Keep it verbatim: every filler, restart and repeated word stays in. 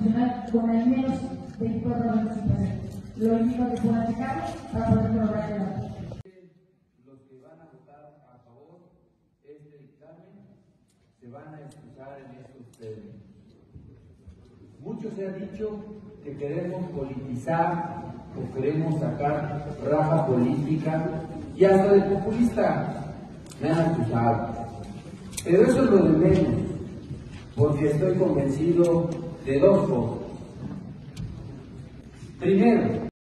constitucional con al menos veinticuatro horas de anticipación. Lo invito a que puedan checarlo para poder colaborar con la Los que van a votar a favor de este dictamen se van a excusar en estos términos. Mucho se ha dicho que queremos politizar o queremos sacar raja política y hasta de populista me han acusado. Pero eso es lo de menos, porque estoy convencido de dos cosas. Primero,